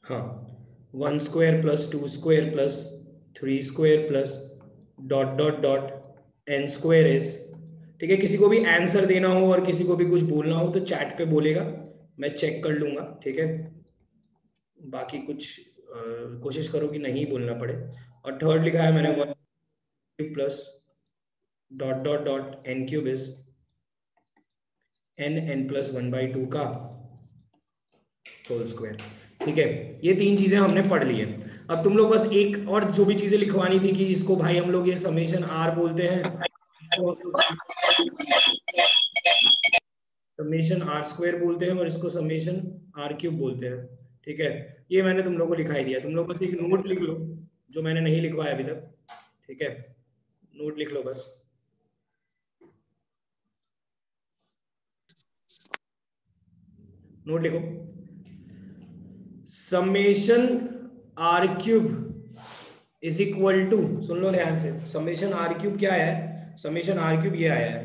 हाँ, 1 square plus 2 square plus 3 square plus dot dot dot n square is, ठीक है। किसी को भी आंसर देना हो और किसी को भी कुछ बोलना हो तो चैट पे बोलेगा, मैं चेक कर लूंगा, ठीक है। बाकी कुछ कोशिश करो कि नहीं बोलना पड़े। और थर्ड लिखा है मैंने 1 cube plus dot dot dot n cube is n plus 1/2 का होल स्क्वायर, ठीक है। ये तीन चीजें हमने पढ़ ली है। अब तुम लोग बस एक और जो भी चीजें लिखवानी थी कि इसको भाई हम लोग ये समेशन r बोलते हैं, समेशन r स्क्वायर बोलते हैं और इसको समेशन r क्यूब बोलते हैं, ठीक है। ये मैंने तुम लोग को लिखाई दिया, तुम लोग बस एक नोट लिख लो जो मैंने नहीं लिखवाया अभी तक, ठीक है। नोट लिख लो बस, नोट लिखो। Summation r cube is equal to, सुन लो ध्यान से, समेशन r क्यूब क्या है, समेशन r क्यूब ये आया है,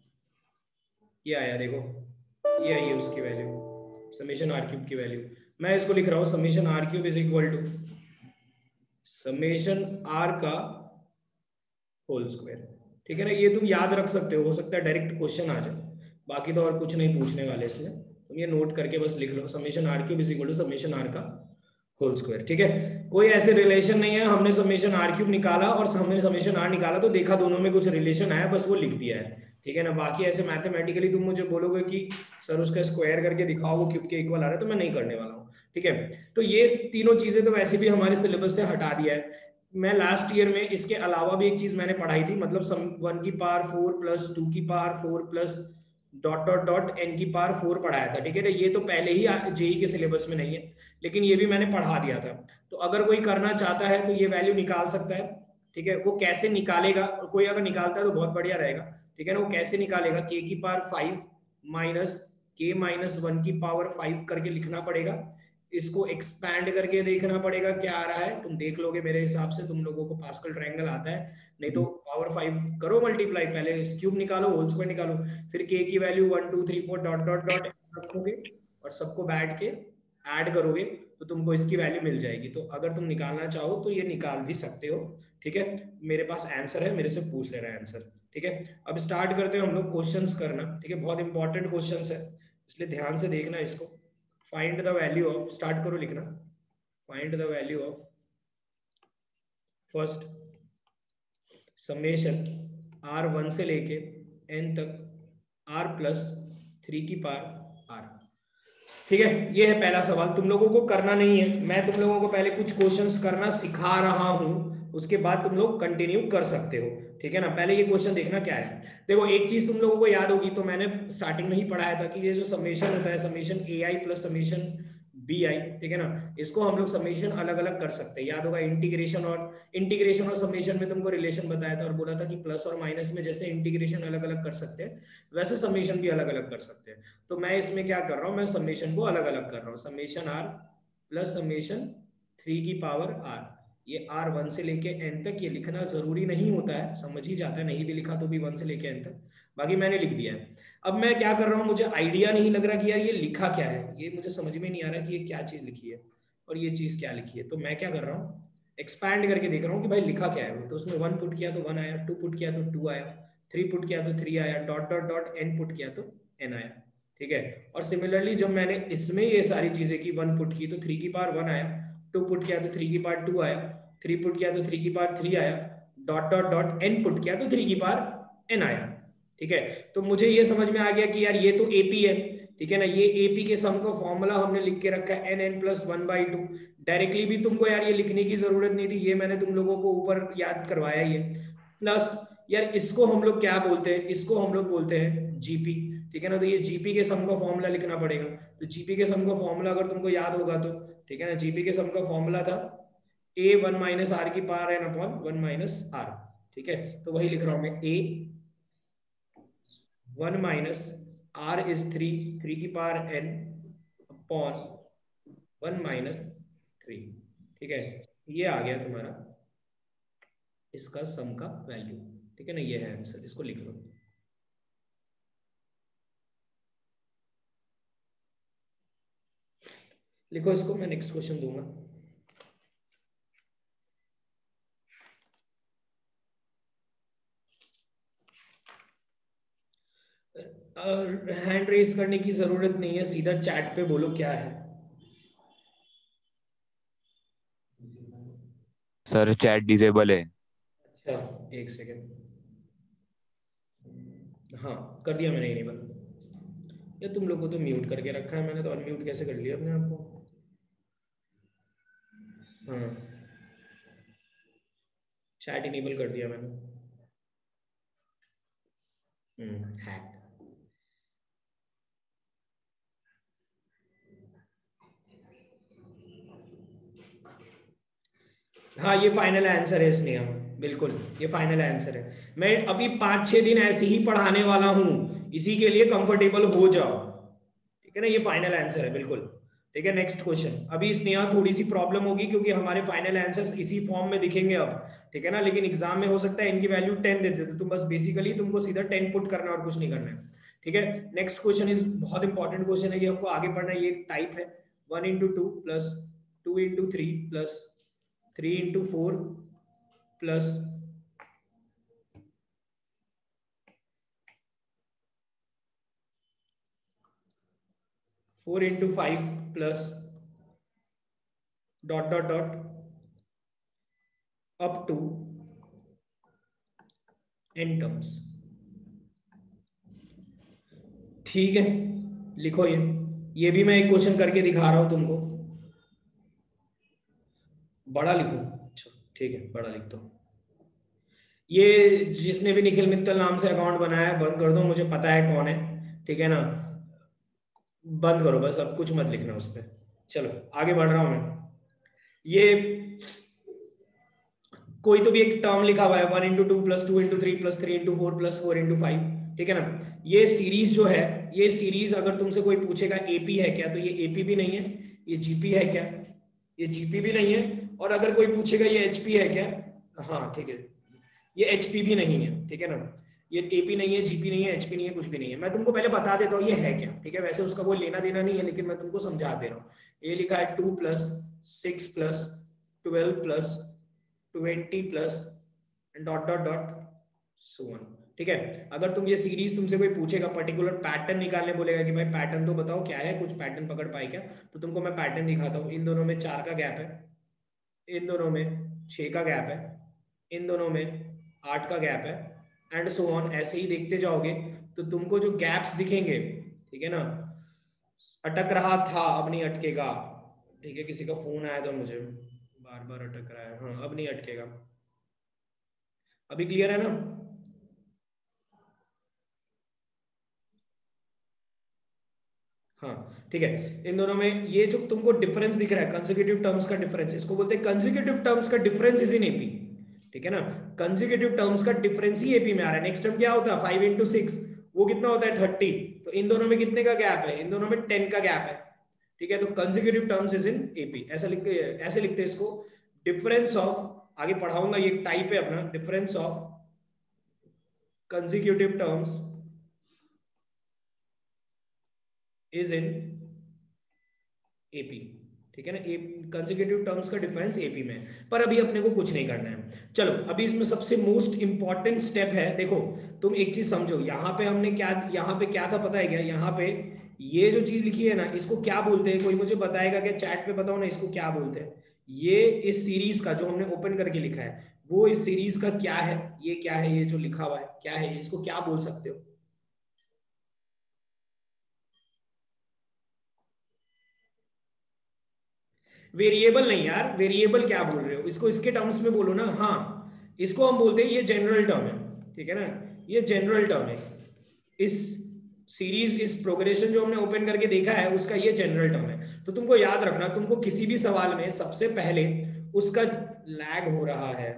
ये आया देखो, ये आई है उसकी वैल्यू, समेशन r क्यूब की वैल्यू। मैं इसको लिख रहा हूं summation r cube is equal to summation r का होल स्क्वायर, ठीक है ना। ये तुम याद रख सकते हो सकता है डायरेक्ट क्वेश्चन आ जाए, बाकी तो और कुछ नहीं पूछने वाले इसमें, तुम ये नोट करके बस लिख लो summation r cube is equal to summation r का होल स्क्वायर, ठीक है। कोई ऐसे रिलेशन नहीं है, हमने समेशन r क्यूब निकाला और हमने समेशन r निकाला तो देखा दोनों में कुछ रिलेशन आया, बस वो लिख दिया है, ठीक है ना। बाकी ऐसे मैथमेटिकली तुम मुझे बोलोगे कि सर उसका स्क्वायर करके दिखाओ वो क्यूब के इक्वल आ रहा है, तो मैं नहीं करने वाला हूँ, ठीक है। तो ये तीनों चीजें तो वैसे भी हमारे सिलेबस से हटा दिया है। मैं लास्ट ईयर में इसके अलावा भी एक चीज मैंने पढ़ाई थी, मतलब सम 1 की पावर 4 प्लस 2 की power 4 plus dot dot dot n की पावर 4 पढ़ाया था, ठीक है ना। ये तो पहले ही जेई के सिलेबस में नहीं है, लेकिन ये भी मैंने पढ़ा दिया था। तो अगर कोई करना चाहता है तो ये वैल्यू निकाल सकता है, ठीक है। वो कैसे निकालेगा, कोई अगर निकालता है तो बहुत बढ़िया रहेगा, ठीक है ना। वो कैसे निकालेगा, k की पावर 5 माइनस k माइनस 1 की पावर 5 करके लिखना पड़ेगा, इसको एक्सपैंड करके देखना पड़ेगा क्या आ रहा है, तुम देख लोगे मेरे हिसाब से, तुम लोगों को पास्कल ट्रायंगल आता है, नहीं तो पावर 5 करो मल्टीप्लाई, पहले क्यूब निकालो होल स्क्वायर निकालो, फिर k की वैल्यू 1 2 3 4 डॉट डॉट डॉट रखोगे और सबको बैठ के ऐड करोगे तो तुमको इसकी वैल्यू मिल जाएगी। तो अगर तुम निकालना चाहो तो ये निकाल भी सकते हो, ठीक है। मेरे पास आंसर है, मेरे से पूछ ले रहा है आंसर, ठीक है। अब स्टार्ट करते हैं हम लोग क्वेश्चंस करना, ठीक है। बहुत इंपॉर्टेंट क्वेश्चंस है इसलिए ध्यान से देखना इसको। Find the value of, start करो लिखना, find the value of first summation r1 से लेके n तक r प्लस 3 की पावर r, ठीक है। ये है पहला सवाल, तुम लोगों को करना नहीं है, मैं तुम लोगों को पहले कुछ क्वेश्चंस करना सिखा रहा हूं, उसके बाद तुम लोग कंटिन्यू कर सकते हो, ठीक है ना। पहले ये क्वेश्चन देखना क्या है। देखो एक चीज तुम लोगों को याद होगी, तो मैंने स्टार्टिंग में ही पढ़ाया था कि ये जो समेशन होता है, summation A I plus summation B I, ठीक है ना, इसको हम लोग समेशन अलग अलग कर सकते हैं। याद होगा इंटीग्रेशन और समेशन में तुमको रिलेशन बताया था और बोला था कि प्लस और माइनस में जैसे इंटीग्रेशन अलग अलग कर सकते हैं वैसे समेशन भी अलग अलग कर सकते हैं। तो मैं इसमें क्या कर रहा हूं, मैं समेशन को अलग अलग कर रहा हूं, समेशन आर प्लस समेशन 3 की पावर आर, ये r1 से लेके n तक, ये लिखना जरूरी नहीं होता है, समझ ही जाता है, नहीं भी लिखा तो भी 1 से लेके n तक, बाकी मैंने लिख दिया है। अब मैं क्या कर रहा हूँ, मुझे आइडिया नहीं लग रहा कि यार ये लिखा क्या है, ये मुझे समझ में नहीं आ रहा कि ये क्या चीज लिखी है और ये चीज क्या लिखी है। तो मैं क्या कर रहा हूँ, एक्सपैंड करके देख रहा हूँ कि भाई लिखा क्या है। तो उसमें 1 पुट किया तो 1 आया, 2 पुट किया तो 2 आया, 3 पुट किया तो 3 आया, dot dot dot n put किया तो n आया, ठीक है। और सिमिलरली जब मैंने इसमें ये सारी चीजें की, 1 पुट की तो 3 की पावर 1 आया, 2 पुट किया तो 3 की पावर 2 आया, 3 पुट किया तो 3 की पावर 3 आया, dot dot dot n put किया तो 3 की पावर n आया, ठीक है। तो मुझे ये समझ में आ गया कि यार ये तो एपी है, ठीक है ना। ये एपी के सम का फॉर्मूला हमने लिख के रखा है n प्लस 1/2। डायरेक्टली भी तुमको यार ये लिखने की जरूरत नहीं थी, ये मैंने तुम लोगों को ऊपर याद करवाया ही है। प्लस यार इसको हम लोग क्या बोलते हैं, इसको हम लोग बोलते हैं जीपी, ठीक है ना। तो ये जीपी के सम का फॉर्मूला लिखना पड़ेगा। तो जीपी के सम का फॉर्मूला अगर तुमको याद होगा तो, ठीक है ना, जीपी के सम का फॉर्मूला था ए 1 माइनस आर की power N upon 1 minus R, ठीक है। तो वही लिख रहा हूं मैं, ए 1 माइनस आर इज 3 की पावर एन अपॉन 1 माइनस 3, ठीक है। ये आ गया तुम्हारा इसका सम का वैल्यू, ठीक है ना। ये है आंसर, इसको लिख लो। लिखो इसको, मैं नेक्स्ट क्वेश्चन दूंगा। हैंड रेस करने की जरूरत नहीं है, सीधा चैट पे बोलो क्या है। सर चैट डिसेबल है। अच्छा, एक सेकेंड। हाँ, कर दिया मैंने इनेबल। ये तुम लोग को तो म्यूट करके रखा है मैंने, तो अनम्यूट कैसे कर लिया अपने आप को। हाँ, चैट इनेबल कर दिया मैंने। हैक। हाँ, ये फाइनल आंसर है स्नेहा, बिल्कुल ये फाइनल आंसर है। मैं अभी 5-6 दिन ऐसे ही पढ़ाने वाला हूँ, इसी के लिए कंफर्टेबल हो जाओ, ठीक है ना। ये फाइनल आंसर है बिल्कुल। ठीक है, नेक्स्ट क्वेश्चन। अभी स्नेहा थोड़ी सी प्रॉब्लम होगी क्योंकि हमारे फाइनल आंसर्स इसी फॉर्म में दिखेंगे अब, ठीक है ना। लेकिन एग्जाम में हो सकता है इनकी वैल्यू 10 देते, तो तुम बस बेसिकली तुमको सीधा 10 पुट करना है और कुछ नहीं करना है, ठीक है। नेक्स्ट क्वेश्चन इज बहुत इंपॉर्टेंट क्वेश्चन है, ये हमको आगे पढ़ना है। ये टाइप है 1 into 2 plus 2 into 3 plus 3 into 4 plus 4 into 5 plus dot dot dot up to n terms. ठीक है, लिखो ये भी मैं एक क्वेश्चन करके दिखा रहा हूं तुमको। बड़ा लिखो, अच्छा ठीक है, बड़ा लिख दो। ये जिसने भी निखिल मित्तल नाम से अकाउंट बनाया है बंद कर दो, मुझे पता है कौन है, ठीक है ना। बंद करो बस, अब कुछ मत लिखना उस पर। चलो आगे बढ़ रहा हूं मैं। ये कोई तो भी एक टर्म लिखा हुआ है 1 into 2 plus 2 into 3 plus 3 into 4 plus 4 into 5, ठीक है ना। ये सीरीज जो है, ये सीरीज अगर तुमसे कोई पूछेगा एपी है क्या, तो ये एपी भी नहीं है। ये जीपी है क्या, ये जीपी भी नहीं है। और अगर कोई पूछेगा ये एचपी है क्या, हाँ ठीक है, ये एचपी भी नहीं है, ठीक है ना। ये एपी नहीं है, जीपी नहीं है, एचपी नहीं है, कुछ भी नहीं है। मैं तुमको पहले बता देता हूँ ये है क्या, ठीक है। वैसे उसका कोई लेना देना नहीं है, लेकिन मैं तुमको समझा दे रहा हूँ। ये लिखा है 2 + 6 + 12 + 20 plus dot dot dot so on, ठीक है। अगर तुम ये सीरीज तुमसे कोई पूछेगा, पर्टिकुलर पैटर्न निकालने बोलेगा कि भाई पैटर्न तो बताओ क्या है, कुछ पैटर्न पकड़ पाए क्या, तो तुमको मैं पैटर्न दिखाता हूँ। इन दोनों में 4 का गैप है, इन दोनों में 6 का गैप है, इन दोनों में 8 का गैप है, एंड सो ऑन। ऐसे ही देखते जाओगे तो तुमको जो गैप्स दिखेंगे, ठीक है ना। अटक रहा था, अब नहीं अटकेगा, ठीक है। किसी का फोन आया था मुझे, बार बार अटक रहा है, हाँ अब नहीं अटकेगा। अभी क्लियर है ना। हाँ ठीक है, इन दोनों में ये जो तुमको डिफरेंस दिख रहा है, कंसेक्यूटिव टर्म्स का डिफरेंस, इसको बोलते हैं कंसेक्यूटिव टर्म्स का डिफरेंस इज इन एपी, ठीक है ना। कंसेक्यूटिव टर्म्स का डिफरेंस ही एपी में आ रहा है। नेक्स्ट टर्म क्या होता है 5 into 6, वो कितना होता है 30। तो इन दोनों में कितने का गैप है, इन दोनों में 10 का गैप है, ठीक है। तो consecutive terms is in AP, ऐसे लिखते हैं इसको। डिफरेंस ऑफ, आगे पढ़ाऊंगा, ये टाइप है अपना, difference of consecutive terms is in AP, ठीक है ना। कंसेक्यूटिव टर्म्स का डिफरेंस एपी में। पर अभी अपने को कुछ नहीं करना है। चलो अभी इसमें सबसे मोस्ट इंपॉर्टेंट स्टेप है, देखो तुम एक चीज समझो। यहाँ पे हमने क्या, यहाँ पे क्या था पता है क्या, यहाँ पे ये जो चीज लिखी है ना, इसको क्या बोलते हैं, कोई मुझे बताएगा क्या, चैट पे बताओ ना इसको क्या बोलते हैं। ये इस सीरीज का जो हमने ओपन करके लिखा है, वो इस सीरीज का क्या है, ये क्या है, ये जो लिखा हुआ है क्या है, इसको क्या बोल सकते हो। वेरिएबल नहीं यार, वेरिएबल क्या बोल रहे हो, इसको इसके टर्म्स में बोलो ना। हाँ, इसको हम बोलते हैं, ये जनरल टर्म है, ठीक है ना। ये जनरल टर्म है, इस सीरीज, इस प्रोग्रेशन जो हमने ओपन करके देखा है उसका ये जनरल टर्म है। तो तुमको याद रखना, तुमको किसी भी सवाल में सबसे पहले उसका लैग हो रहा है,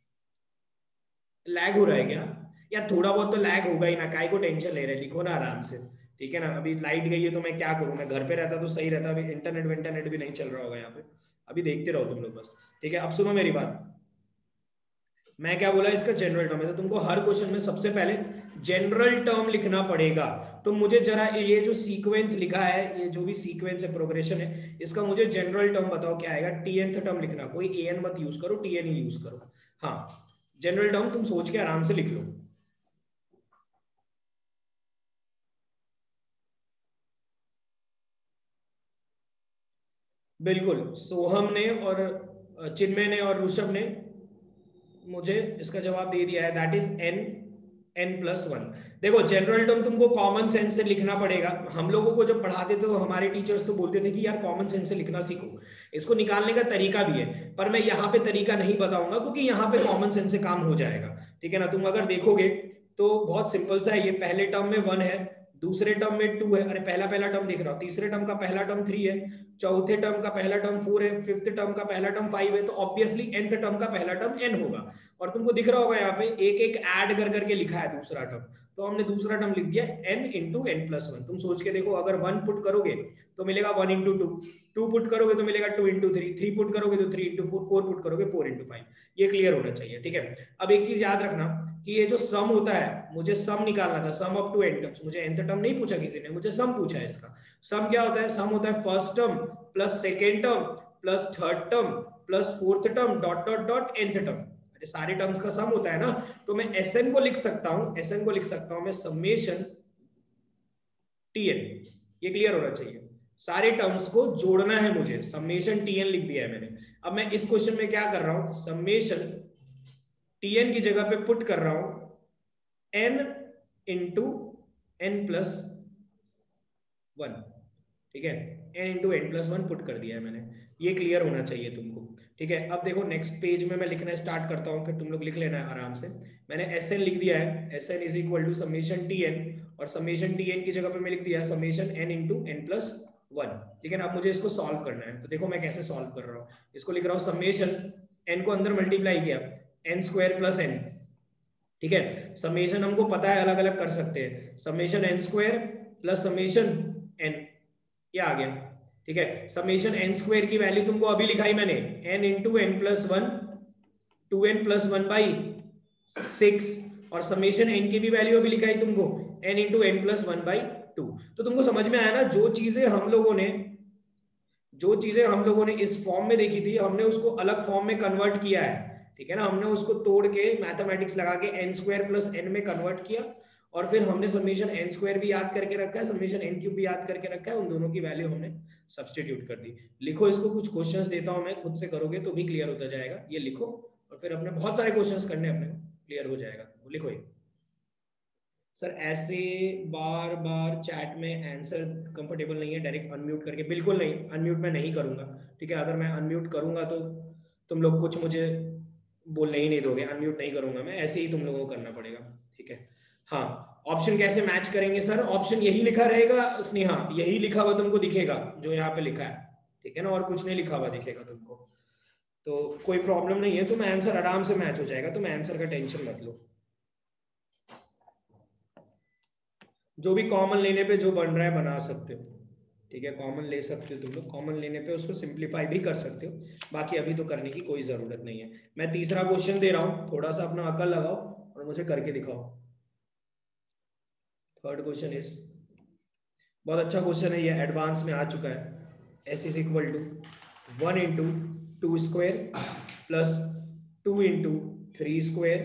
लैग हो रहा है क्या, या थोड़ा बहुत तो लैग होगा ही ना, काय को टेंशन ले रहे, लिखो ना आराम से, ठीक है ना। अभी लाइट गई है तो मैं क्या करूं, मैं घर पे रहता तो सही रहता, अभी इंटरनेट भी नहीं चल रहा होगा यहाँ पे। अभी देखते रहो तुम लोग बस, ठीक है। अब सुनो मेरी बात, मैं क्या बोला, इसका जनरल टर्म है, तो तुमको हर क्वेश्चन में सबसे पहले जनरल टर्म लिखना पड़ेगा। तो मुझे जरा ये जो सीक्वेंस लिखा है, ये जो भी सीक्वेंस है, प्रोग्रेशन है, इसका मुझे जनरल टर्म बताओ क्या आएगा। टीएनथ टर्म लिखना, कोई एन मत यूज करो, टीएन ही यूज करो। हाँ, जनरल टर्म तुम सोच के आराम से लिख लो। बिल्कुल, सोहम ने और चिन्मय ने और ऋषभ ने मुझे इसका जवाब दे दिया है, दैट इज n+1। देखो जनरल टर्म तुमको कॉमन सेंस से लिखना पड़ेगा। हम लोगों को जब पढ़ाते थे तो हमारे टीचर्स तो बोलते थे कि यार कॉमन सेंस से लिखना सीखो, इसको निकालने का तरीका भी है, पर मैं यहाँ पे तरीका नहीं बताऊंगा क्योंकि यहाँ पे कॉमन सेंस से काम हो जाएगा। ठीक है ना, तुम अगर देखोगे तो बहुत सिंपल सा है, ये पहले टर्म में 1 है, दूसरे टर्म में 2 है, अरे पहला पहला टर्म देख रहा हूँ, तीसरे टर्म का पहला टर्म 3 है, चौथे टर्म का पहला टर्म 4 है, फिफ्थ टर्म का पहला टर्म 5 है, तो ऑब्वियसली nth टर्म का पहला टर्म n होगा। और तुमको दिख रहा होगा यहाँ पे एक एक ऐड कर करके लिखा है दूसरा टर्म, तो हमने दूसरा टर्म लिख दिया n इंटू n+1। तुम सोच के देखो, अगर 1 पुट करोगे तो मिलेगा 1 इंटू 2, 2 पुट करोगे तो मिलेगा 2 इंटू 3, 3 पुट करोगे तो 3 इंटू 4, 4 पुट करोगे 4 इंटू 5। ये क्लियर होना चाहिए। ठीक है, अब एक चीज याद रखना कि ये जो सम होता है, मुझे सम निकालना था, sum up to n terms. मुझे nth टर्म नहीं पूछा किसी ने, मुझे सम पूछा है इसका। सम क्या होता है? सम होता है first term plus second term plus third term plus fourth term dot dot dot nth term, सारे टर्म्स का सम होता है ना। तो मैं Sn को लिख सकता हूं, Sn को लिख सकता हूं मैं समेशन Tn। ये क्लियर होना चाहिए, सारे टर्म्स को जोड़ना है मुझे, समेशन Tn लिख दिया है मैंने। अब मैं इस क्वेश्चन में क्या कर रहा हूं, समेशन Tn की जगह पे पुट कर रहा हूं n इंटू n+1। ठीक है, n इंटू n+1 पुट कर दिया है मैंने। ये क्लियर होना चाहिए तुमको। ठीक है, अब देखो नेक्स्ट पेज में मैं लिखना स्टार्ट करता हूँ, फिर तुम लोग लिख लेना है आराम से। मैंने Sn लिख दिया है, Sn is equal to summation Tn, और समेशन Tn की जगह पे मैं लिख दिया समेशन n इंटू n+1। ठीक है ना, अब मुझे इसको सॉल्व करना है, तो देखो मैं कैसे सॉल्व कर रहा हूँ। इसको लिख रहा हूँ समेशन n को अंदर मल्टीप्लाई किया n² प्लस n। ठीक है, समेशन हमको पता है अलग अलग कर सकते हैं, summation n² plus summation n, ये आ गया। ठीक है, समेशन n² की वैल्यू तुमको अभी लिखाई मैंने, n इंटू n+1, 2n+1/6, और समेशन n की भी वैल्यू अभी लिखाई तुमको, n इंटू n+1/2। तो तुमको समझ में आया ना, जो चीजें हम लोगों ने इस फॉर्म में देखी थी, हमने उसको अलग फॉर्म में कन्वर्ट किया है। ठीक है ना, हमने उसको तोड़ के मैथमेटिक्स लगा के n² प्लस n में कन्वर्ट किया, और फिर हमने समेशन n² भी याद करके रखा है, समेशन n³ भी याद करके रखा है, उन दोनों की वैल्यू हमने सब्स्टिट्यूट कर दी। लिखो इसको, कुछ क्वेश्चंस देता हूं मैं, खुद से करोगे तो भी क्लियर होता जाएगा। ये लिखो, और फिर अपने बहुत सारे क्वेश्चंस करने अपने क्लियर हो जाएगा। लिखो ये। सर ऐसे बार बार चैट में आंसर कंफर्टेबल नहीं है, डायरेक्ट अनम्यूट करके, बिल्कुल नहीं, अनम्यूट मैं नहीं करूंगा। ठीक है, अगर मैं अनम्यूट करूंगा तो तुम लोग कुछ मुझे बोलने ही नहीं दोगे, अनम्यूट नहीं करूंगा मैं, ऐसे ही तुम लोगों को करना पड़ेगा। ठीक है, हाँ, ऑप्शन कैसे मैच करेंगे सर? ऑप्शन यही लिखा रहेगा स्नेहा, यही लिखा हुआ तुमको दिखेगा जो यहाँ पे लिखा है। ठीक है ना, और कुछ नहीं लिखा हुआ दिखेगा तुमको, तो कोई प्रॉब्लम नहीं है, तो मैं आंसर आराम से मैच हो जाएगा, तो मैं आंसर का टेंशन मत लो। जो भी कॉमन लेने पे जो बन रहा है बना सकते हो। ठीक है, कॉमन ले सकते हो तुम लोग, कॉमन लेने पे उसको सिंप्लीफाई भी कर सकते हो, बाकी अभी तो करने की कोई जरूरत नहीं है। मैं तीसरा क्वेश्चन दे रहा हूं, थोड़ा सा अपना अकल लगाओ और मुझे करके दिखाओ। थर्ड क्वेश्चन इज, बहुत अच्छा क्वेश्चन है, ये एडवांस में आ चुका है। s is equal to 1 into 2² plus 2 into 3²।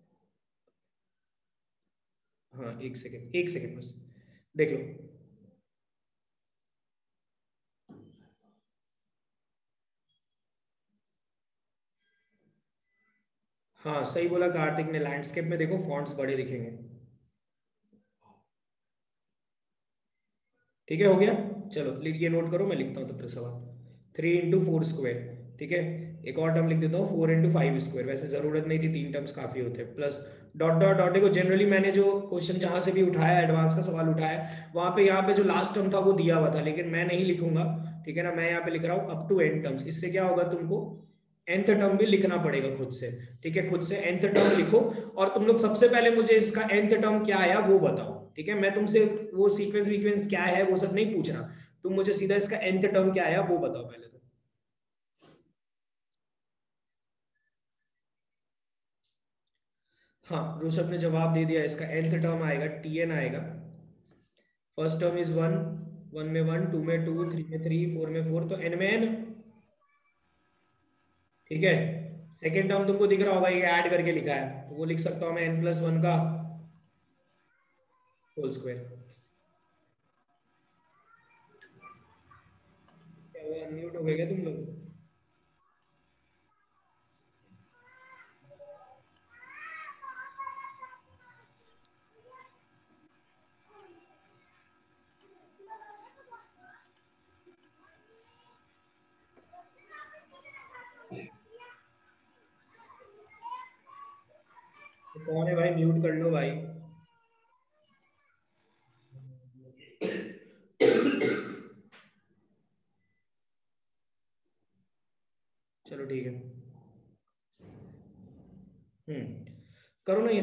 हाँ, एक सेकेंड, एक सेकेंड बस देख लो। हाँ सही बोला कार्तिक ने, लैंडस्केप में देखो फॉन्ट्स बड़े दिखेंगे। ठीक है, हो गया। चलो ये नोट करो, मैं लिखता हूँ तब तक सवाल। 3 इंटू 4²। ठीक है, एक और टर्म लिख देता हूँ 4 इंटू 5²। वैसे जरूरत नहीं थी, 3 टर्म्स काफी होते हैं। प्लस डॉट डॉट डॉट को जनरली मैंने जो क्वेश्चन जहां से भी उठाया, एडवांस का सवाल उठाया, वहां पे यहाँ पे जो लास्ट टर्म था वो दिया हुआ था, लेकिन मैं नहीं लिखूंगा। ठीक है ना, मैं यहाँ पे लिख रहा हूँ अप टू n टर्म्स। इससे क्या होगा, तुमको nth टर्म भी लिखना पड़ेगा खुद से। ठीक है, खुद से nth टर्म लिखो, और तुम लोग सबसे पहले मुझे इसका nth टर्म क्या आया वो बताओ। ठीक है, मैं तुमसे वो सीक्वेंस वीक्वेंस क्या है वो सब नहीं पूछ रहा, तुम मुझे सीधा इसका nth टर्म क्या आया वो बताओ पहले। तो हाँ ऋषभ ने जवाब दे दिया, इसका nth टर्म आएगा tn आएगा। फर्स्ट टर्म इज 1, 1 में 1, 2 में 2, 3 में 3, 4 में 4, तो n में n। ठीक है, सेकेंड टर्म तुमको दिख रहा होगा, ये ऐड करके लिखा है, तो वो लिख सकता हूं मैं n+1 का होल स्क्वायर। क्या हुआ, अनम्यूट हो गए क्या तुम लोग? तो कौन है भाई, म्यूट कर लो भाई। चलो ठीक है, करो ना ये।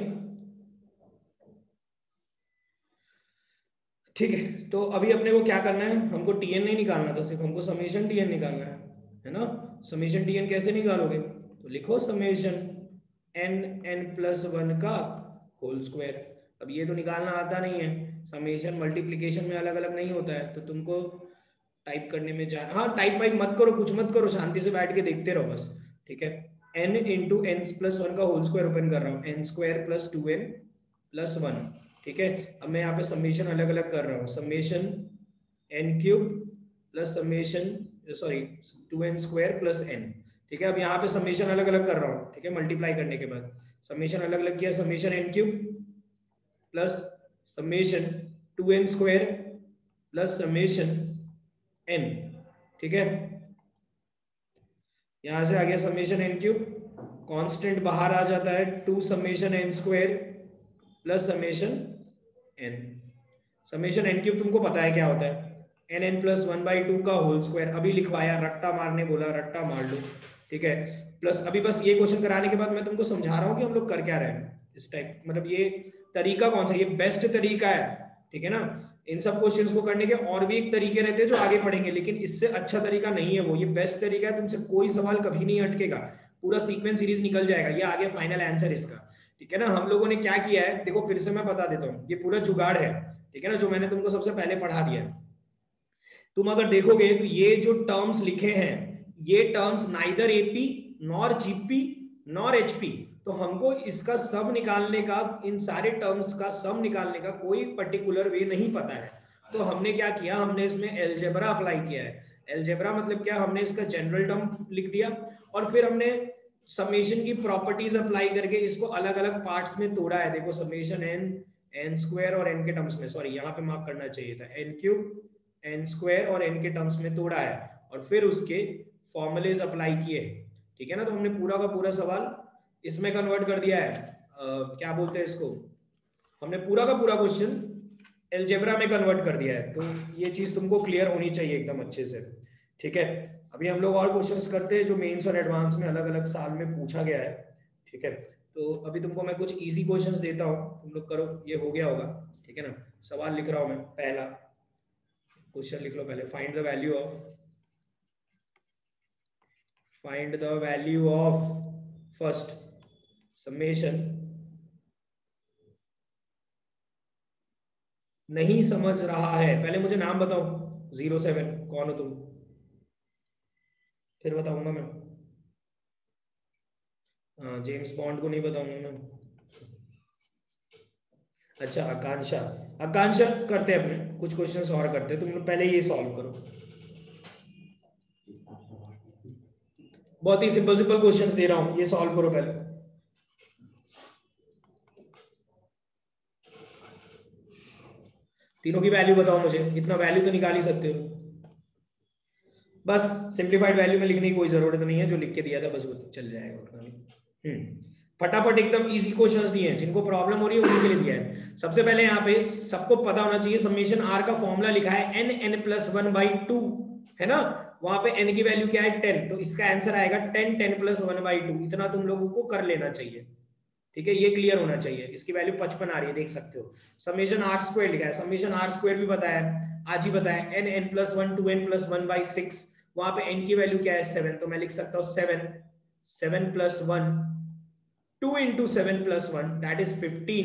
ठीक है, तो अभी अपने को क्या करना है, हमको टीएन नहीं निकालना था, सिर्फ हमको समेशन टीएन निकालना है ना। समेशन टीएन कैसे निकालोगे, तो लिखो समेशन एन n+1 का होल स्क्वायर। अब ये तो निकालना आता नहीं है, समेशन मल्टीप्लीकेशन में अलग अलग नहीं होता है, तो तुमको टाइप करने में जा, हाँ टाइप वाइप मत करो, कुछ मत करो, शांति से बैठ के देखते रहो बस। ठीक है, n इंटू n+1 का होल स्क्वायर ओपन कर रहा हूँ, n² + 2n+1। ठीक है, अब मैं यहाँ पे समेशन अलग अलग कर रहा हूँ, summation n³ plus summation 2n² + n। ठीक है, अब यहाँ पे समेशन अलग अलग कर रहा हूँ, ठीक है, मल्टीप्लाई करने के बाद समेशन अलग अलग किया, summation n³ plus summation 2n² plus summation n। ठीक है, यहां से आ गया समेशन n³, कांस्टेंट बाहर आ जाता है, 2 summation n² plus summation n। Summation n³ तुमको पता है क्या होता है, n+1/2 का होल स्क्वायर। अभी लिखवाया, रट्टा मारने बोला, रट्टा मार लो। ठीक है, प्लस अभी बस ये क्वेश्चन कराने के बाद मैं तुमको समझा रहा हूँ कि हम लोग कर क्या रहे हैं इस टाइप, मतलब ये तरीका कौन सा, ये बेस्ट तरीका है। ठीक है ना, इन सब क्वेश्चंस को करने के और भी एक तरीके रहते हैं जो आगे पढ़ेंगे, लेकिन इससे अच्छा तरीका नहीं है वो, ये बेस्ट तरीका है, तुमसे कोई सवाल कभी नहीं अटकेगा, पूरा सीक्वेंस सीरीज निकल जाएगा, ये आगे फाइनल आंसर इसका। ठीक है ना, हम लोगों ने क्या किया है देखो, फिर से मैं बता देता हूँ, ये पूरा जुगाड़ है। ठीक है ना, जो मैंने तुमको सबसे पहले पढ़ा दिया है, तुम अगर देखोगे तो ये जो टर्म्स लिखे हैं, ये terms neither AP nor GP nor HP, तो हमको इसका सम निकालने का, इन सारे टर्म्स का सम निकालने का कोई पर्टिकुलर वे नहीं पता है। तो हमने क्या किया, हमने इसमें एलजेब्रा अप्लाई किया है। एलजेब्रा मतलब क्या, हमने इसका जनरल टर्म लिख दिया और फिर हमने समेशन की प्रॉपर्टीज अप्लाई करके इसको अलग अलग पार्ट्स में तोड़ा है। देखो समेशन n² और n के टर्म्स में, सॉरी यहाँ पे मार्क करना चाहिए था, n³ n² और n के टर्म्स में तोड़ा है और फिर उसके फॉर्मूलेज अप्लाई किए। ठीक है ना, तो हमने पूरा का पूरा सवाल इसमें कन्वर्ट कर दिया है, क्या बोलते हैं इसको, हमने पूरा का पूरा क्वेश्चन एलजेब्रा में कन्वर्ट कर दिया है। तो ये चीज तुमको क्लियर होनी चाहिए एकदम अच्छे से। ठीक है, अभी हम लोग और क्वेश्चंस करते हैं जो मेंस और एडवांस में अलग अलग साल में पूछा गया है। ठीक है, तो अभी तुमको मैं कुछ इजी क्वेश्चंस देता हूँ, तुम लोग करो, ये हो गया होगा। ठीक है ना, सवाल लिख रहा हूं मैं, पहला क्वेश्चन लिख लो पहले, find the value of first summation. नहीं समझ रहा है, पहले मुझे नाम बताओ, 07 कौन हो तुम, फिर बताऊंगा मैं। हाँ, जेम्स बॉन्ड को नहीं बताऊंगा मैं। अच्छा आकांक्षा, आकांक्षा करते हैं अपने कुछ क्वेश्चंस और करते हैं, तुम लोग पहले ये सॉल्व करो। बहुत ही सिंपल सिंपल क्वेश्चंस दे रहा हूं, ये सॉल्व करो पहले। तीनों की वैल्यू बताओ मुझे, इतना वैल्यू तो निकाल ही सकते हो। बस सिंप्लीफाइड वैल्यू में लिखने की कोई जरूरत नहीं है, जो लिख के दिया था बस वो तो चल जाएगा उतना नहीं। फटाफट एकदम इजी क्वेश्चंस दिए हैं, जिनको प्रॉब्लम हो रही है उन्हीं के लिए दिया है। सबसे पहले यहाँ पे सबको पता होना चाहिए, समेशन आर का फॉर्मूला लिखा है n+1/2 है ना, वहां पे n की वैल्यू क्या है 10, तो इसका आंसर आएगा 10 + 1/2। इतना तुम लोगों को कर लेना चाहिए। ठीक है, ये क्लियर होना चाहिए, इसकी वैल्यू 55 आ रही है, देख सकते हो। समेशन r² लिखा है, समेशन r² भी बताया, आज ही बताया, n+1 2n+1/6, वहां पे n की वैल्यू क्या है 7, तो मैं लिख सकता हूँ 7 + 1 2 into 7 plus 1 that is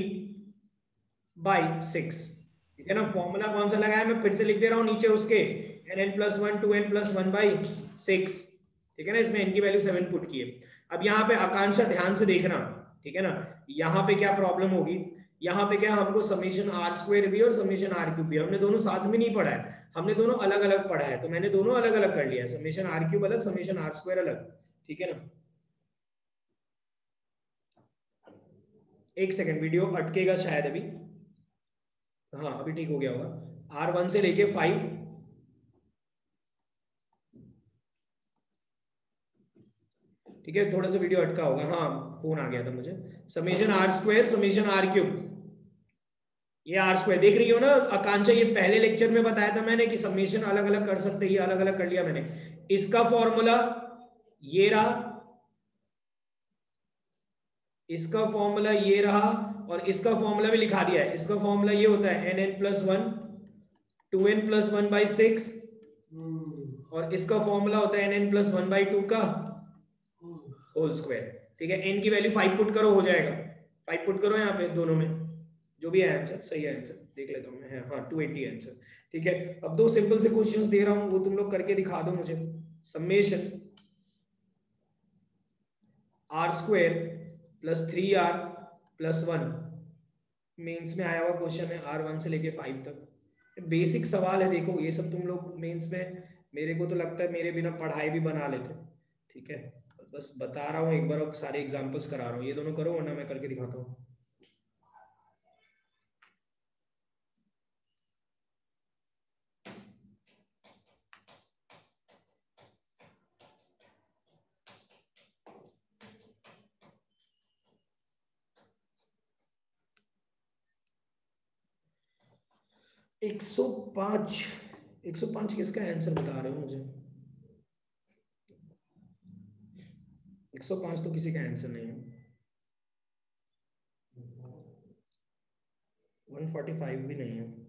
15/6। ठीक है ना। फॉर्मूला कौन सा लगाया मैं फिर से लिख दे रहा हूं नीचे उसके, n+1 2n+1/6। ठीक है ना। इसमें n की वैल्यू 7 पुट की है। अब यहाँ पे आकांक्षा ध्यान से देखना, ठीक है ना। यहाँ पे क्या प्रॉब्लम होगी, यहाँ पे क्या हमको समेशन आर स्क्वायर भी और समेशन आर क्यूब भी, हमने दोनों साथ में नहीं पढ़ा है, हमने दोनों अलग अलग पढ़ा है। तो मैंने दोनों अलग अलग कर लिया है, समेशन आर क्यूब अलग, समेशन आर स्क्वायर अलग। ठीक है ना। एक सेकंड, वीडियो अटकेगा शायद अभी। हाँ अभी ठीक हो गया होगा। R1 से लेके 5, ठीक है, थोड़ा सा वीडियो अटका होगा। हाँ फोन आ गया था मुझे। Summation r square summation r cube, ये आर स्क्वायर देख रही हो ना आकांक्षा, ये पहले लेक्चर में बताया था मैंने कि समेशन अलग अलग कर सकते हैं, ये अलग अलग कर लिया मैंने। इसका फॉर्मूला ये रहा, इसका फॉर्मूला ये रहा, और इसका फॉर्मूला भी लिखा दिया है। इसका फॉर्मूला ये होता है nn+1 2n+1/6, और इसका फॉर्मूला होता है nn+1/2 का होल स्क्वायर। ठीक है। n की वैल्यू 5 पुट करो, हो जाएगा। 5 पुट करो यहाँ पे दोनों में, जो भी है आंसर सही है। आंसर देख लेता हूँ मैं, हाँ 280 आंसर। ठीक है। अब दो सिंपल से क्वेश्चंस दे रहा हूँ, वो तुम लोग करके दिखा दो मुझे। समेशन r² + 3r+1 मेंस में आया हुआ क्वेश्चन है, R1 से लेके 5 तक। बेसिक सवाल है, देखो ये सब तुम लोग मेंस में, मेरे को तो लगता है मेरे बिना पढ़ाई भी बना लेते। ठीक है, बस बता रहा हूँ एक बार, सारे एग्जांपल्स करा रहा हूँ। ये दोनों करो वरना मैं करके दिखाता हूँ। एक सौ पांच किसका आंसर बता रहे हो मुझे? 105 तो किसी का आंसर नहीं है। 145 भी नहीं है।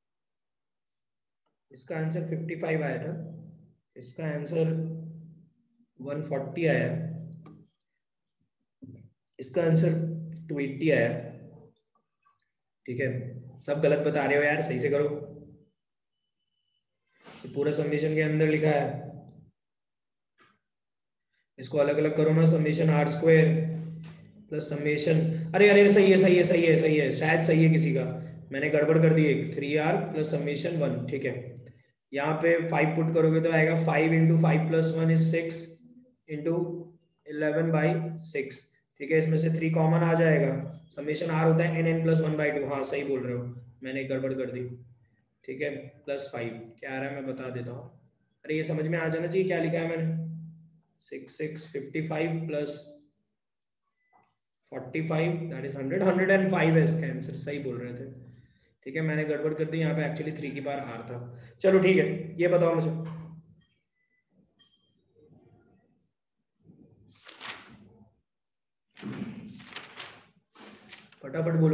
इसका आंसर 55 आया था, इसका आंसर 140 आया, इसका आंसर 280 आया। ठीक है, सब गलत बता रहे हो यार, सही से करो। पूरा समेशन के अंदर लिखा है, इसको अलग अलग करो ना। समेशन r² प्लस समेशन, अरे अरे सही है सही है सही है सही है, शायद सही है किसी का, मैंने गड़बड़ कर दी एक। 3r plus summation 1। ठीक है, यहाँ पे 5 पुट करोगे तो आएगा 5 × 5 + 1 = 6 × 11/6। ठीक है, इसमें से 3 कॉमन आ जाएगा। समेशन r होता है nn+1/2। हाँ सही बोल रहे हो, मैंने गड़बड़ कर दी। ठीक है, +5 क्या आ रहा है मैं बता देता हूँ। अरे ये समझ में आ जाना चाहिए क्या लिखा है मैंने। 55 + 45 दैट इज 100, 105 है इसका आंसर, सही बोल रहे थे। ठीक है, मैंने गड़बड़ कर दी, यहाँ पे एक्चुअली 3 की बार r था। चलो ठीक है, ये बताओ मुझे। फटाफट बोलो।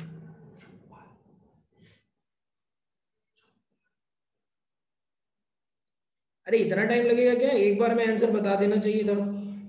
अरे इतना टाइम लगेगा क्या, एक बार में आंसर बता देना चाहिए था।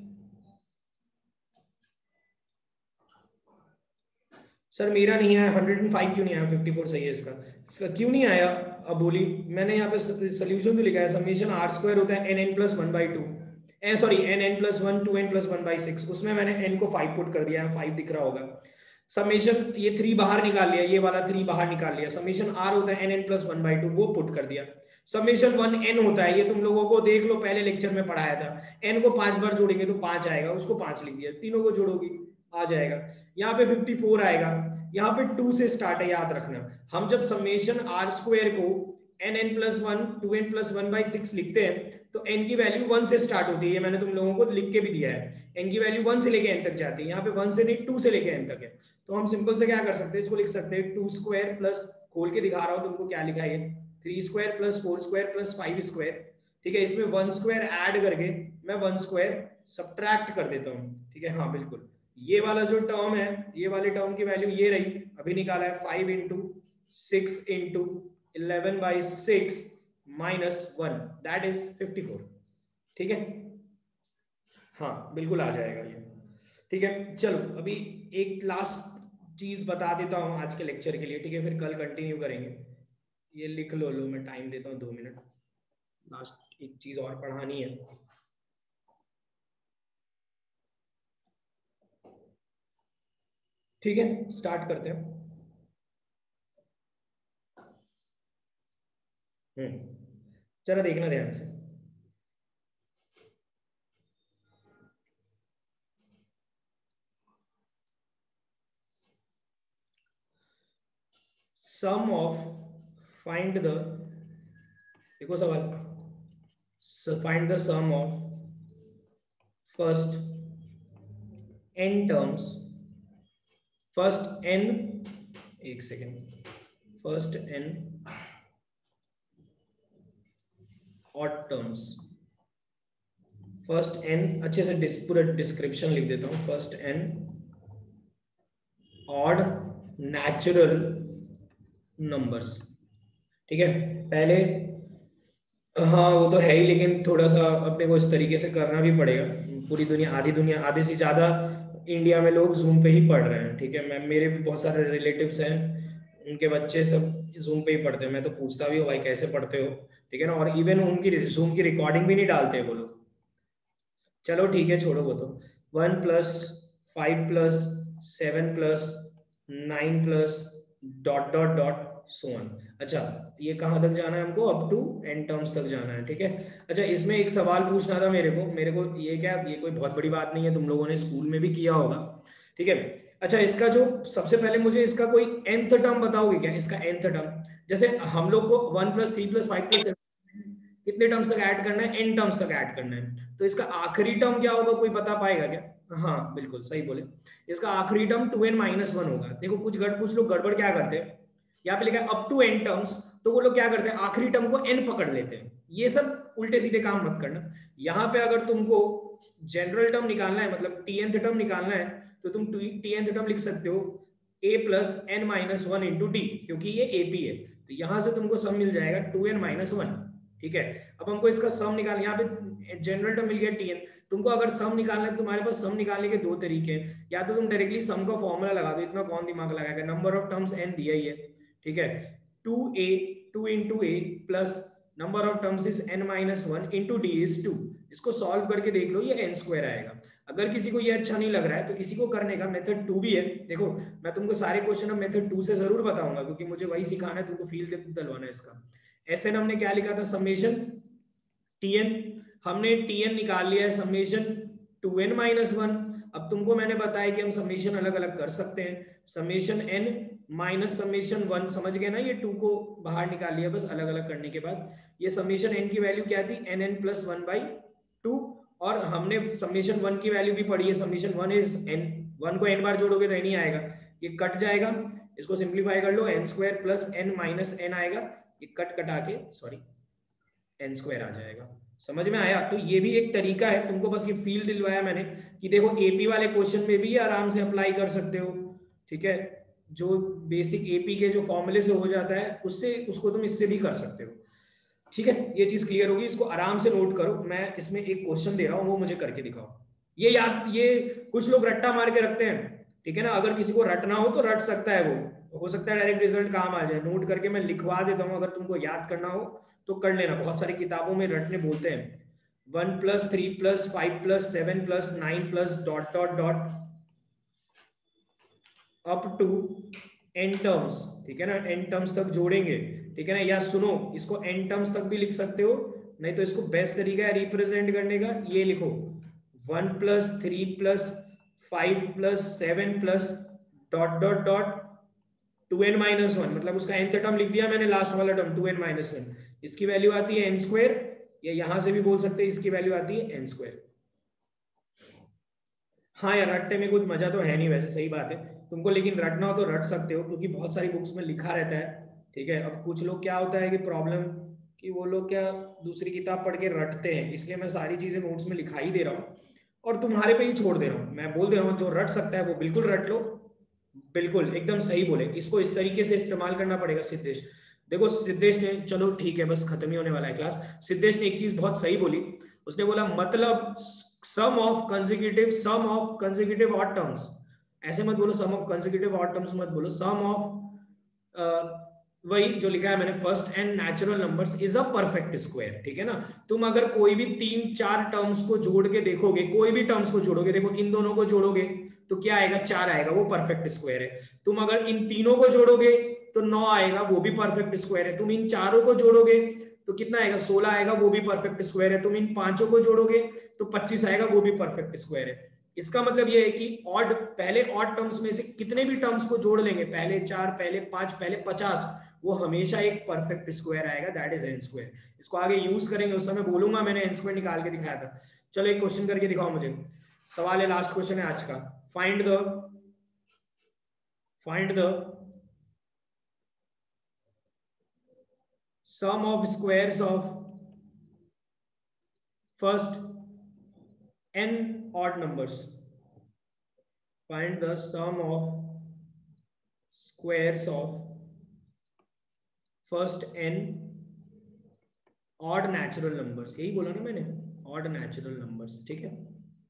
सर मेरा नहीं आया 105, क्यों नहीं आया? 54 सही है इसका, क्यों नहीं आया? अब बोली मैंने यहाँ पे सोल्यूशन तो लिखा है, समेशन r² होता है nn+1/2, सॉरी nn+1 2n+1/6, उसमें मैंने n को 5 पुट कर दिया है, 5 दिख रहा होगा। समेशन ये 3 बाहर निकाल लिया, ये वाला 3 बाहर निकाल लिया। समेशन r होता है nn+1/2, वो पुट कर दिया। समेशन 1 n होता है, ये तुम लोगों को देख लो पहले लेक्चर में पढ़ाया था। n को 5 बार जोड़ेंगे तो 5 आएगा, उसको 5 लिख दिया। तीनों को जोड़ोगी आ जाएगा। यहाँ पे 54 आएगा, यहाँ पे 2 से स्टार्ट है, याद रखना। हम जब समेशन r² को nn+1 2n+1/6 लिखते हैं तो n की वैल्यू 1 से स्टार्ट होती है, ये मैंने तुम लोगों को लिख के भी दिया है। n की वैल्यू 1 से लेके n तक जाती है, यहाँ पे 1 से नहीं 2 से लेके n तक है। तो हम सिंपल से क्या कर सकते हैं, इसको लिख सकते हैं 2² प्लस, खोल के दिखा रहा हूँ तुमको क्या लिखा है, 3² + 4² + 5²। ठीक है, इसमें 1² ऐड करके मैं 1² सब्ट्रैक्ट कर देता हूँ। ठीक है, हाँ बिल्कुल, ये वाला जो टर्म है, ये वाले टर्म की वैल्यू ये रही, अभी निकाला है 5 × 6 × 11/6 - 1 दैट इज 54। ठीक है, हाँ बिल्कुल आ जाएगा ये। ठीक है, चलो अभी एक लास्ट चीज बता देता हूँ आज के लेक्चर के लिए, ठीक है, फिर कल कंटिन्यू करेंगे। ये लिख लो, मैं टाइम देता हूँ 2 मिनट, लास्ट एक चीज और पढ़ानी है। ठीक है, स्टार्ट करते हैं। चलो देखना ध्यान से। सम ऑफ, फाइंड द, देखो सवाल, find the sum of first n terms, first n, एक second, first n odd terms, first n, अच्छे से पूरा डिस्क्रिप्शन लिख देता हूं, first n odd natural numbers. ठीक है, पहले हाँ वो तो है ही, लेकिन थोड़ा सा अपने को इस तरीके से करना भी पड़ेगा। पूरी दुनिया आधे से ज्यादा इंडिया में लोग जूम पे ही पढ़ रहे हैं। ठीक है, मैं मेरे भी बहुत सारे रिलेटिव्स हैं, उनके बच्चे सब जूम पे ही पढ़ते हैं। मैं तो पूछता भी हूँ भाई कैसे पढ़ते हो, ठीक है ना, और इवन उनकी जूम की रिकॉर्डिंग भी नहीं डालते वो लोग। चलो ठीक है, छोड़ो वो तो। 1 + 5 + 7 + 9 + ... सो ऑन। अच्छा, ये कहाँ तक जाना है हमको? अप टू n टर्म्स तक जाना है। ठीक है, अच्छा इसमें एक सवाल पूछना था मेरे को ये क्या, ये कोई बहुत बड़ी बात नहीं है, तुम लोगों ने स्कूल में भी किया होगा। ठीक है, अच्छा इसका जो सबसे पहले मुझे इसका कोई nth टर्म बताओगे क्या? इसका nth टर्म, जैसे हम लोग को 1 + 3 + 5 + 7 कितने टर्म्स तक ऐड करना है? n टर्म्स तक ऐड करना है। तो इसका आखिरी टर्म क्या होगा, कोई बता पाएगा क्या? हाँ बिल्कुल सही बोले, इसका आखिरी टर्म 2n - 1 होगा। देखो कुछ लोग गड़बड़ क्या करते हैं, यहाँ पे लिखा है अप टू n टर्म्स, तो वो लोग क्या करते हैं आखिरी टर्म को n पकड़ लेते हैं। ये सब उल्टे सीधे काम मत करना। यहाँ पे अगर तुमको जनरल टर्म निकालना है, मतलब tnth टर्म निकालना है, तो तुम tnth टर्म लिख सकते हो a + n - 1 × d, क्योंकि ये ap है, तो यहां से तुमको सम मिल जाएगा 2n - 1। ठीक है, अब हमको इसका सम निकाल, यहाँ पे जनरल टर्म मिल गया tn, तुमको अगर सम निकालना है तो तुम्हारे पास सम निकालने के दो तरीके हैं, या तो तुम डायरेक्टली सम का फॉर्मूला लगा दो, इतना कौन दिमाग लगाएगा, नंबर ऑफ टर्म्स n दिया ही है। ठीक है, 2a 2 × a plus number of terms is n - 1 × d is 2। इसको सॉल्व करके देख लो, ये n² आएगा। अगर किसी को ये अच्छा नहीं लग रहा है तो इसी को करने का मेथड 2 भी है। देखो मैं तुमको सारे क्वेश्चन अब मेथड 2 से जरूर बताऊंगा, क्योंकि मुझे वही सिखाना है, तुमको फील दिलवाना है इसका। ऐसे हमने क्या लिखा था, समेशन tn, हमने tn निकाल लिया है, समेशन 2n - 1। अब तुमको मैंने बताया कि हम समेशन अलग अलग कर सकते हैं, समेशन n माइनस समेशन 1, समझ गए ना, ये 2 को बाहर निकाल लिया बस अलग अलग करने के बाद। ये समेशन n की वैल्यू क्या थी, nn + 1/2, और हमने समेशन 1 की वैल्यू भी पढ़ी है, समेशन 1 इज n, 1 को n बार जोड़ोगे तो n ही आएगा, ये कट जाएगा, इसको सिंप्लीफाई कर लो, n² + n - n आएगा, ये कटा के सॉरी n² आ जाएगा। समझ में आया? तो ये भी एक तरीका है, तुमको बस ये फील दिलवाया मैंने कि देखो एपी वाले क्वेश्चन में भी आराम से अप्लाई कर सकते हो। ठीक है, जो बेसिक एपी के जो फॉर्मूले से हो जाता है उससे, उसको तुम इससे भी कर सकते हो। ठीक है, ये चीज क्लियर होगी, इसको आराम से नोट करो। मैं इसमें एक क्वेश्चन दे रहा हूँ, वो मुझे करके दिखाओ। ये याद, ये कुछ लोग रट्टा मार के रखते हैं, ठीक है ना, अगर किसी को रटना हो तो रट सकता है, वो हो सकता है डायरेक्ट रिजल्ट काम आ जाए। नोट करके मैं लिखवा देता हूँ, अगर तुमको याद करना हो तो कर लेना, बहुत सारी किताबों में रटने बोलते हैं। 1 + 3 + 5 + 7 + 9 + ... अप टू n टर्म्स। ठीक है ना, n टर्म्स तक जोड़ेंगे। ठीक है ना, या सुनो, इसको n टर्म्स तक भी लिख सकते हो, नहीं तो इसको बेस्ट तरीका है रिप्रेजेंट करने का, ये लिखो 1 + 3 + 5 + 7 + ... 2n - 1, मतलब उसका nth टर्म लिख दिया मैंने, लास्ट वाला टर्म 2n - 1, इसकी वैल्यू आती है n², या यहां से भी बोल सकते हैं इसकी वैल्यू आती है n²। हाँ यार, रटने में कुछ मजा तो है नहीं वैसे, सही बात है, तुमको लेकिन रटना हो तो रट सकते हो, क्योंकि बहुत सारी बुक्स में लिखा रहता है। ठीक है, अब कुछ लोग क्या होता है कि प्रॉब्लम, कि वो लोग क्या दूसरी किताब पढ़ के रटते हैं, इसलिए मैं सारी चीजें नोट्स में लिखा ही दे रहा हूँ और तुम्हारे पे ही छोड़ दे रहा हूँ। मैं बोल दे रहा हूँ जो रट सकता है वो बिल्कुल रट लो, बिल्कुल एकदम सही बोले, इसको इस तरीके से इस्तेमाल करना पड़ेगा। सिद्धेश, देखो सिद्धेश ने, चलो ठीक है बस खत्म ही होने वाला है क्लास, सिद्धेश ने एक चीज बहुत सही बोली, उसने बोला मतलब sum of consecutive odd terms, ऐसे मत बोलो sum of consecutive odd terms मत बोलो, सम ऑफ वही जो लिखा है मैंने, first n natural numbers is a perfect square, ठीक है ना। तुम अगर कोई भी 3-4 टर्म्स को जोड़ के देखोगे, कोई भी टर्म्स को जोड़ोगे, देखो इन दोनों को जोड़ोगे तो क्या आएगा, 4 आएगा, वो परफेक्ट स्क्वायर है। तुम अगर इन तीनों को जोड़ोगे तो 9 आएगा, वो भी परफेक्ट स्क्वायर है। तुम इन चारों को जोड़ोगे तो कितना आएगा, 16 आएगा, वो भी परफेक्ट स्क्वायर है। तुम इन पांचों को जोड़ोगे तो 25 आएगा, वो भी परफेक्ट स्क्वायर है। इसका मतलब ये है कि ऑड, पहले ऑड टर्म्स में से कितने भी टर्म्स को जोड़ लेंगे, पहले 4, पहले 5, पहले 50, वो हमेशा एक परफेक्ट स्क्वायर आएगा, दैट इज एन स्क्वायर। इसको आगे यूज करेंगे, उस समय बोलूंगा, मैंने एन स्क्वायर निकाल के दिखाया था। चलो एक क्वेश्चन करके दिखाओ मुझे, सवाल है, लास्ट क्वेश्चन है आज का। Find the sum of squares of first n odd numbers. Find the sum of squares of first n odd natural numbers, यही बोला ना मैंने, odd natural numbers, ठीक है।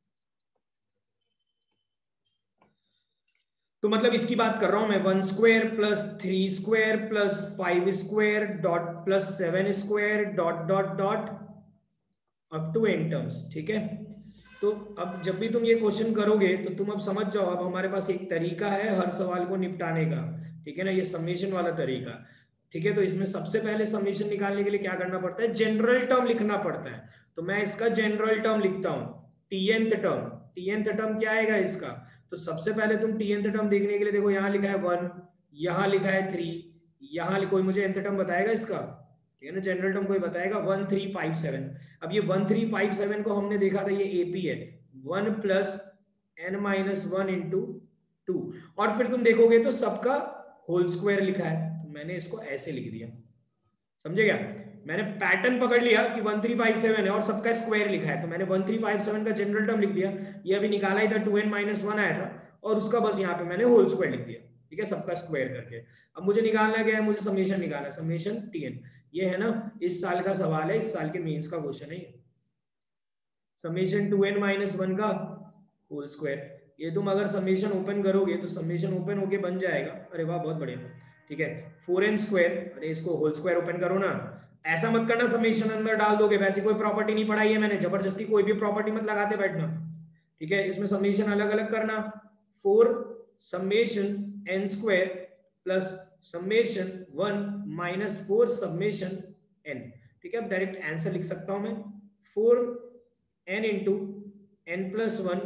तो मतलब इसकी बात कर रहा हूं मैं, 1 square plus 3 square plus 5 square dot plus 7 square dot dot dot up to n terms, ठीक है। तो अब जब भी तुम ये क्वेश्चन करोगे तो तुम अब समझ जाओ, अब हमारे पास एक तरीका है हर सवाल को निपटाने का, ठीक है ना, ये समेशन वाला तरीका, ठीक है। तो इसमें सबसे पहले समेशन निकालने के लिए क्या करना पड़ता है, जनरल टर्म लिखना पड़ता है। तो मैं इसका जनरल टर्म लिखता हूं, टीएनथ टर्म। टीएनथ टर्म क्या आएगा इसका, तो सबसे पहले तुम टीएनथ टर्म देखने के लिए देखो, यहाँ लिखा है 1, यहाँ लिखा है 3, यहाँ कोई मुझे nth टर्म बताएगा इसका, ठीक है ना, जनरल टर्म कोई बताएगा, 1 3 5 7। अब ये 1 3 5 7 को हमने देखा था, ये एपी है, 1 प्लस n माइनस 1 इंटू 2, और फिर तुम देखोगे तो सबका होल स्क्वायर लिखा है, तो मैंने इसको ऐसे लिख दिया, समझे क्या। मैंने पैटर्न पकड़ लिया कि 1 3 5 7 है और सबका स्क्वायर लिखा है, तो मैंने 1 3 5 7 का जनरल टर्म लिख दिया। ये अभी निकाला ही था, 2n माइनस 1 आया था, और उसका बस यहाँ पे मैंने होल स्क्वायर लिख दिया, ठीक है, सबका स्क्वायर करके। अब मुझे निकालना क्या है, मुझे समेशन निकालना है, समेशन tn। ये है ना, इस साल का सवाल है, इस साल के मेंस का क्वेश्चन है ये, समेशन 2n माइनस 1 का होल स्क्वायर। ये तुम अगर समेशन ओपन करोगे तो समेशन ओपन होके बन जाएगा, अरे वाह बहुत बढ़िया, ठीक है, 4n स्क्वायर। अरे इसको होल स्क्वायर ओपन करो ना, ऐसा मत करना समेशन अंदर डाल दोगे, वैसे कोई प्रॉपर्टी नहीं पढ़ाई है मैंने, जबरदस्ती कोई भी प्रॉपर्टी मत लगाते बैठना, ठीक है। इसमें समेशन अलग अलग करना, 4 summation n square plus summation 1 minus 4 summation n, ठीक है। अब डायरेक्ट आंसर लिख सकता हूं मैं, 4n into n plus 1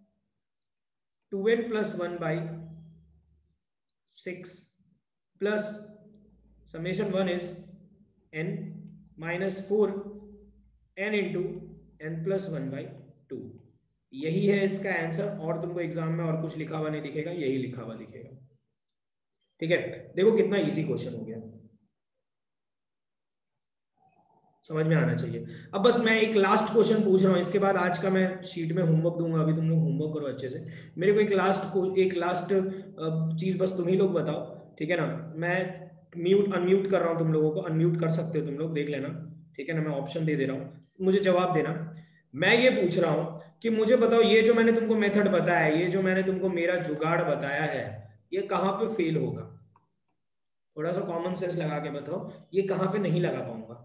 2n plus 1 by 6 plus summation 1 is n minus 4n into n plus 1 by 2। यही है इसका आंसर, और तुमको एग्जाम में और कुछ लिखा हुआ नहीं दिखेगा, यही लिखा हुआ दिखेगा, ठीक है। देखो कितना इजी क्वेश्चन हो गया, समझ में आना चाहिए। अब बस मैं एक लास्ट क्वेश्चन पूछ रहा हूँ, इसके बाद आज का मैं शीट में होमवर्क दूंगा, अभी तुम लोग होमवर्क करो अच्छे से। मेरे को एक लास्ट चीज बस तुम ही लोग बताओ, ठीक है ना। मैं म्यूट अनम्यूट कर रहा हूँ, तुम लोगों को अनम्यूट कर सकते हो तुम लोग, देख लेना, ठीक है ना, मैं ऑप्शन दे रहा हूँ, मुझे जवाब देना। मैं ये पूछ रहा हूँ कि मुझे बताओ, ये जो मैंने तुमको मेथड बताया है, ये जो मैंने तुमको मेरा जुगाड़ बताया है, ये कहाँ पे फेल होगा, थोड़ा सा कॉमन सेंस लगा के बताओ, ये कहाँ पे नहीं लगा पाऊंगा।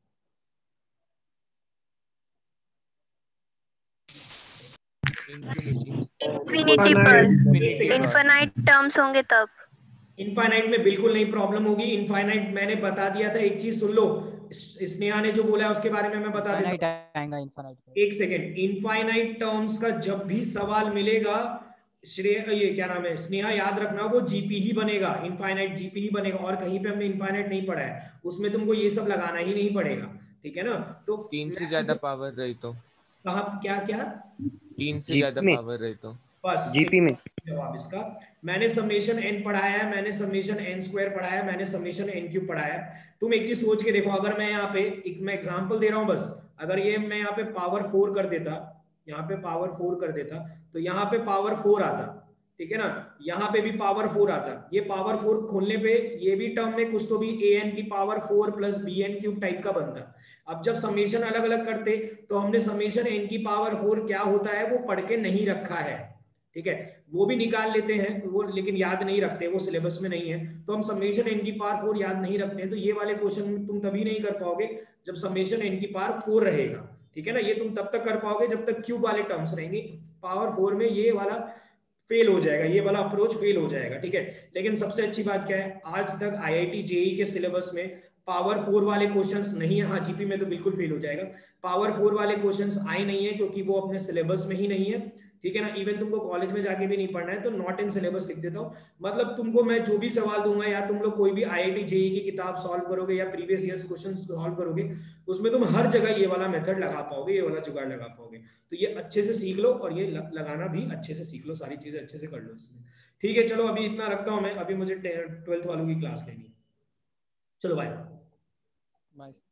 इंफिनिटी पर, इनफाइनाइट टर्म्स होंगे तब। इनफाइनाइट में बिल्कुल नहीं प्रॉब्लम होगी, इनफाइनाइट मैंने बता दिया था, एक चीज सुन लो, स्नेहा ने जो बोला है उसके बारे में मैं बता देता हूं, एक सेकेंड। इनफाइनाइट टर्म्स का जब भी सवाल मिलेगा, ये क्या नाम है, स्नेहा याद रखना, वो जीपी ही बनेगा, इनफाइनाइट जीपी ही बनेगा, और कहीं पे हमने इनफाइनाइट नहीं पढ़ा है, उसमें तुमको ये सब लगाना ही नहीं पड़ेगा, ठीक है ना। तो 3 से ज्यादा पावर रही तो, कहा क्या क्या, 3 से ज्यादा पावर रही तो, बस जीपी में जवाब इसका। मैंने समेशन n पढ़ाया है, मैंने समेशन n स्क्वायर पढ़ाया है, मैंने समेशन n क्यूब पढ़ाया है। तुम एक चीज सोच के देखो, अगर मैं यहाँ पे मैं एग्जांपल दे रहा हूँ बस, अगर ये मैं यहाँ पे पावर 4 कर देता, यहाँ पे पावर 4 कर देता, तो यहाँ पे पावर 4 आता, ठीक है ना। यहाँ पे भी पावर 4 आता है, ये पावर 4 खोलने पे ये भी टर्म में कुछ तो भी an की power 4 plus bn cube type का बनता। अब जब समेशन अलग अलग करते तो हमने समेशन n की पावर 4 क्या होता है वो पढ़ के नहीं रखा है, ठीक है, वो भी निकाल लेते हैं वो, लेकिन याद नहीं रखते, वो सिलेबस में नहीं है। तो हम समेशन n की पावर 4 याद नहीं रखते हैं, तो ये वाले क्वेश्चन तुम तभी नहीं कर पाओगे जब समेशन n की पावर 4 रहेगा, ठीक है ना। ये तुम तब तक कर पाओगे जब तक क्यूब वाले टर्म्स रहेंगे, पावर 4 में ये वाला फेल हो जाएगा, ये वाला अप्रोच फेल हो जाएगा, ठीक है। लेकिन सबसे अच्छी बात क्या है, आज तक आईआईटी जेई के सिलेबस में पावर 4 वाले क्वेश्चंस नहीं है। हाँ जीपी में तो बिल्कुल फेल हो जाएगा, पावर 4 वाले क्वेश्चंस आए नहीं है क्योंकि वो अपने सिलेबस में ही नहीं है, ठीक है ना। इवन तुमको कॉलेज में जाके भी नहीं पढ़ना है तो नॉट इन सिलेबस लिख देता हूँ। मतलब तुमको मैं जो भी सवाल दूंगा या तुम लोग कोई भी आईआईटी जेई की किताब सॉल्व करोगे या प्रीवियस ईयर्स क्वेश्चन सॉल्व करोगे, उसमें तुम हर जगह ये वाला मेथड लगा पाओगे, ये वाला जुगाड़ लगा पाओगे। तो ये अच्छे से सीख लो और ये लगाना भी अच्छे से सीख लो, सारी चीजें अच्छे से कर लो इसमें, ठीक है। चलो अभी इतना रखता हूँ मैं, अभी मुझे 12th वालों की क्लास लेनी है। चलो बाय।